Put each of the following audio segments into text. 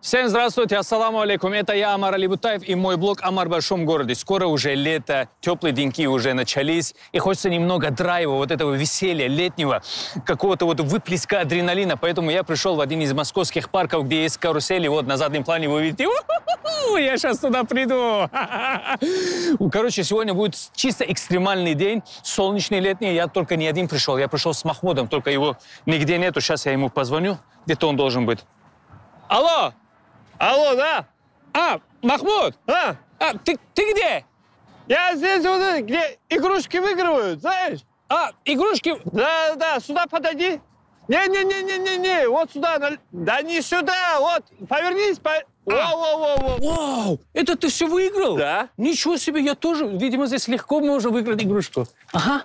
Всем здравствуйте, ассаламу алейкум. Это я, Амар Алибутаев, и мой блог «Амар в большом городе». Скоро уже лето, теплые деньки уже начались, и хочется немного драйва, вот этого веселья летнего, какого-то вот выплеска адреналина. Поэтому я пришел в один из московских парков, где есть карусели. Вот на заднем плане вы видите. Я сейчас туда приду. Короче, сегодня будет чисто экстремальный день, солнечный, летний. Я только не один пришел, я пришел с Махмудом, только его нигде нету. Сейчас я ему позвоню, где-то он должен быть. Алло! Алло, да? Махмуд! Ты где? Я здесь, вот, где игрушки выигрывают, знаешь? Игрушки? Да, сюда подойди. Не, вот сюда. Да не сюда, вот, повернись. Вау, это ты все выиграл? Да. Ничего себе, я тоже, видимо, здесь легко можно выиграть игрушку. Ага.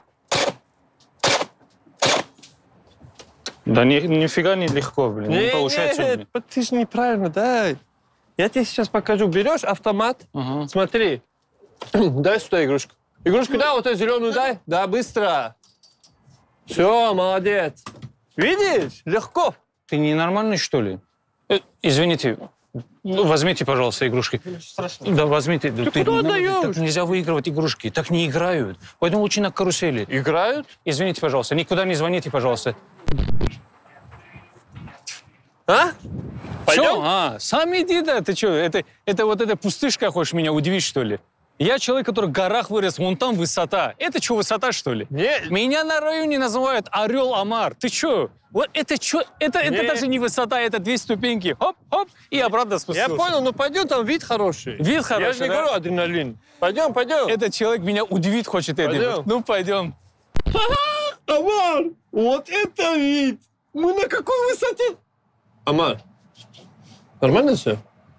Да нифига не легко, блин, не получается. Нет, ты же неправильно, дай. Я тебе сейчас покажу. Берешь автомат, смотри. Дай сюда игрушку. Игрушку дай, вот эту зеленую дай. Да, быстро. Все, молодец. Видишь? Легко. Ты ненормальный, что ли? Извините, возьмите, пожалуйста, игрушки. Да, возьмите. Ты куда отдаешь? Так нельзя выигрывать игрушки, так не играют. Поэтому лучше на карусели. Играют? Извините, пожалуйста, никуда не звоните, пожалуйста. Пойдем? Все? Сам иди, да. Ты что, это вот эта пустышка, хочешь меня удивить, что ли? Я человек, который в горах вырос, вон там высота. Это что, высота, что ли? Нет. Меня на районе называют Орел Амар. Ты что? Вот это что? Это даже не высота, это 2 ступеньки. Хоп, и обратно спустился. Я понял, ну пойдем, там вид хороший. Вид хороший, Я же не да? говорю адреналин. Пойдем. Этот человек меня удивить хочет этим. Ну, пойдем. Амар, вот это вид! Мы на какой высоте? Амар, нормально все?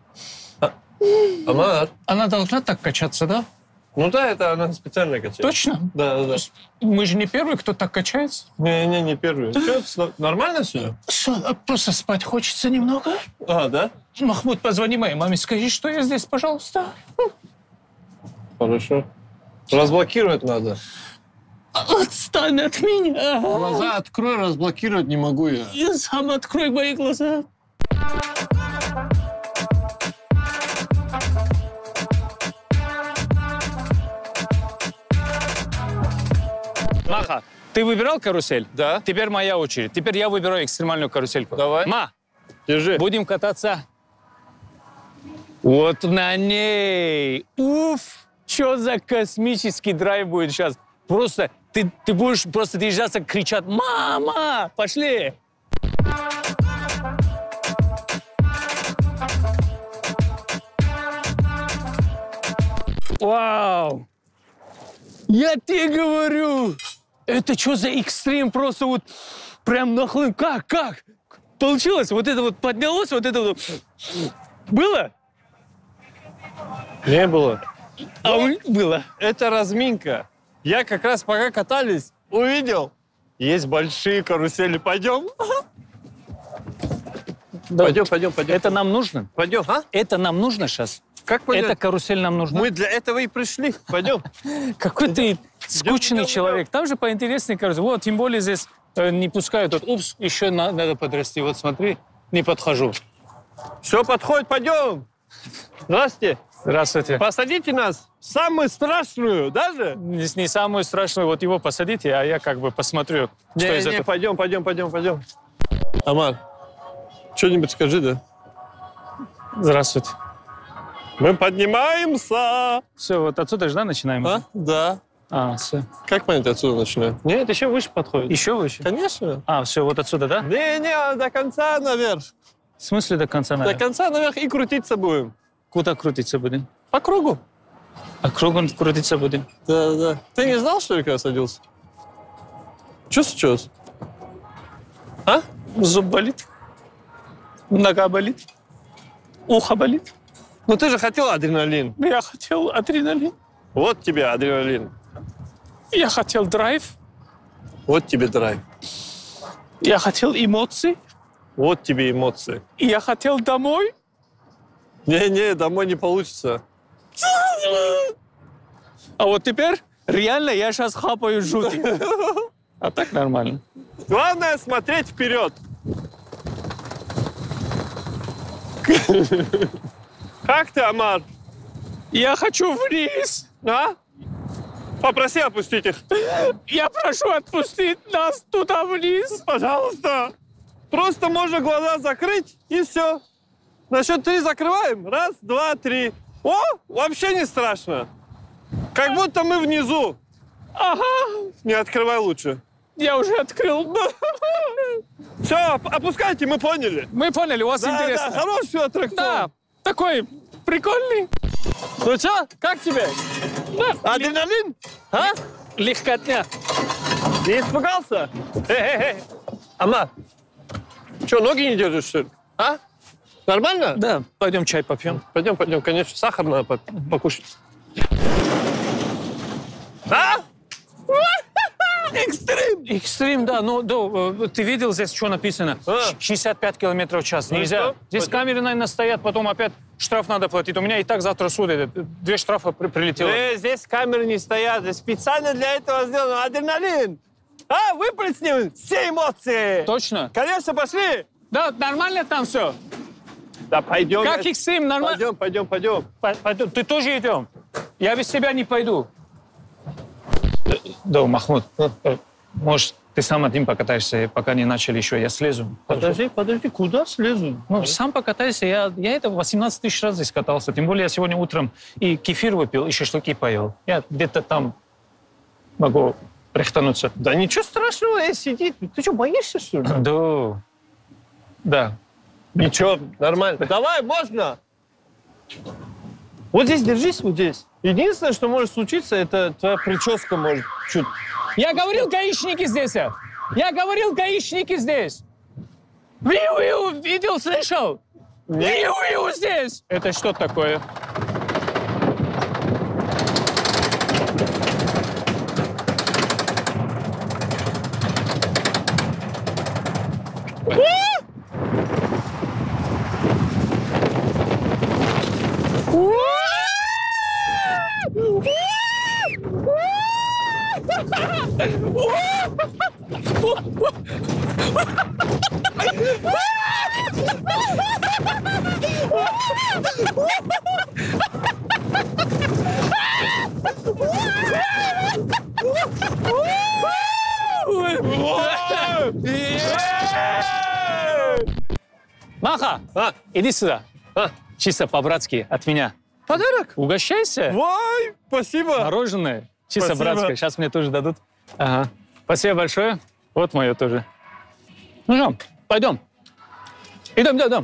Амар. Она должна так качаться, да? Ну да, это она специально качает. Точно? Да. Мы же не первые, кто так качается. Не первый. Что, нормально все? Просто спать хочется немного. Да? Махмуд, позвони моей маме, скажи, что я здесь, пожалуйста. Хорошо. Разблокировать надо. Отстань от меня. Глаза открой, разблокировать не могу я. Я сам открой мои глаза. Маха, ты выбирал карусель? Да. Теперь моя очередь. Теперь я выбираю экстремальную карусельку. Давай. Ма, Держи. будем кататься. Вот на ней. Уф, что за космический драйв будет сейчас. Просто ты будешь просто держаться, кричать: «Мама, пошли!» Вау! Я тебе говорю! Это что за экстрим? Просто вот прям нахлын. Как? Получилось? Вот это вот поднялось, вот это вот. Было? Не было. Было. Это разминка. Я как раз пока катались, увидел. Есть большие карусели. Пойдем? Пойдем. Это нам нужно? Пойдем, Это нам нужно сейчас? Как пойдем? Эта карусель нам нужна? Мы для этого и пришли. Пойдем. Какой ты скучный человек. Там же поинтереснее карусель. Вот, тем более здесь не пускают. Вот, упс, еще надо подрасти. Вот смотри, не подхожу. Все, подходит, пойдем. Здравствуйте. Здравствуйте. Посадите нас в самую страшную, даже? Не самую страшную, вот его посадите, а я как бы посмотрю, что из этого. Пойдем. Амар, что-нибудь скажи, да? Здравствуйте. Мы поднимаемся. Все, вот отсюда же, да, начинаем? Да. Все. Как понять, отсюда начинаем? Нет, еще выше подходит. Еще выше? Конечно. Все, вот отсюда, да? Не, до конца наверх. В смысле до конца До конца наверх и крутиться будем. Куда крутиться будем? По кругу. А кругом крутиться будем? Да. Ты не знал, что ли, когда садился? Что сейчас? Зуб болит? Нога болит? Ухо болит? Ну ты же хотел адреналин. Я хотел адреналин. Вот тебе адреналин. Я хотел драйв. Вот тебе драйв. Я хотел эмоций. Вот тебе эмоции. И я хотел домой. Не, домой не получится. А вот теперь реально я сейчас хапаю жутко. А так нормально. Главное смотреть вперед. Как ты, Амар? Я хочу вниз. А? Попроси опустить их. Я прошу отпустить нас туда вниз. Пожалуйста. Просто можно глаза закрыть, и все. На счет 3 закрываем. 1, 2, 3. О, вообще не страшно. Как будто мы внизу. Ага. Не открывай лучше. Я уже открыл. Все, опускайте, мы поняли. Мы поняли, у вас интересно. Да, хороший аттракцион. Да, такой прикольный. Ну что, как тебе? Да. Адреналин? А? Легкотня. Не испугался? Амар, что, ноги не держишь, что ли? А? Нормально? Да, пойдем чай попьем. Пойдем, конечно, сахар надо покушать. А? Экстрим! Экстрим, да, ну, да, ты видел здесь, что написано? 65 километров в час. Ну Нельзя. Здесь камеры, наверное, стоят, потом опять штраф надо платить. У меня и так завтра суд, 2 штрафа прилетело. Здесь камеры не стоят, здесь специально для этого сделано адреналин. А, выплеснем все эмоции. Точно? Конечно, пошли. Да, нормально там все? Да, пойдем. Как экстрим, нормально? Пойдем. Пойдем. Ты тоже идем? Я без тебя не пойду. Да, Махмуд, может, ты сам один покатаешься, пока не начали еще, я слезу. Подожди, куда слезу? Ну, сам покатайся, я это 18 тысяч раз здесь катался, тем более я сегодня утром и кефир выпил, и шашлыки поел. Я где-то там могу прихтануться. Да ничего страшного, сиди. Ты что, боишься, что ли? Да. Ничего, нормально. Давай, можно. Вот здесь держись, вот здесь. Единственное, что может случиться, это твоя прическа может чуть... Я говорил, гаишники здесь. Я говорил, гаишники здесь. Виу-виу, видел, слышал? Виу-виу здесь. Это что такое? Маха, иди сюда. Чисто по-братски от меня. Подарок? Угощайся. Ой, спасибо. Мороженое. Чисто Спасибо. братское. Сейчас мне тоже дадут. Ага. Спасибо большое. Вот мое тоже. Ну что, пойдем. Идем.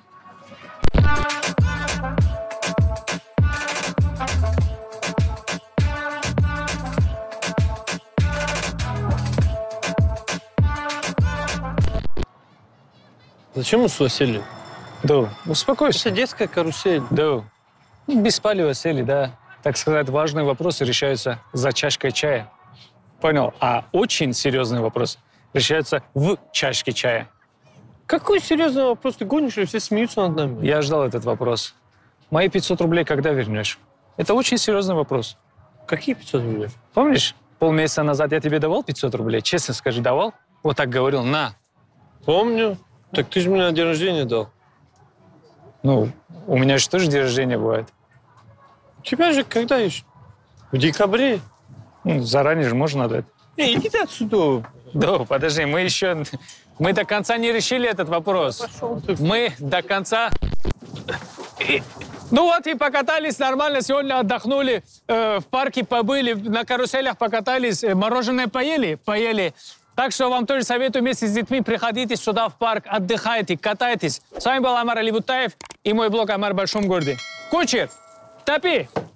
Зачем мы сюда сели? Да, успокойся. Это детская карусель. Да. Без палева сели, да. Так сказать, важные вопросы решаются за чашкой чая. Понял? А очень серьезный вопрос решается в чашке чая. Какой серьезный вопрос? Ты гонишь, или все смеются над нами? Я ждал этот вопрос. Мои 500 рублей когда вернешь? Это очень серьезный вопрос. Какие 500 рублей? Помнишь, полмесяца назад я тебе давал 500 рублей? Честно скажи, давал? Вот так говорил, на. Помню. Так ты же мне на день рождения дал. Ну, у меня же тоже день рождения бывает. У тебя же когда еще? В декабре. Ну, заранее же можно дать. Иди ты отсюда. Да, подожди, мы до конца не решили этот вопрос. Пошел ты. Мы до конца... Ну вот и покатались нормально, сегодня отдохнули, в парке побыли, на каруселях покатались, мороженое поели? Поели. Так что вам тоже советую вместе с детьми приходите сюда в парк, отдыхайте, катайтесь. С вами был Амар Алибутаев и мой блог «Амар в большом городе». Кучер, топи!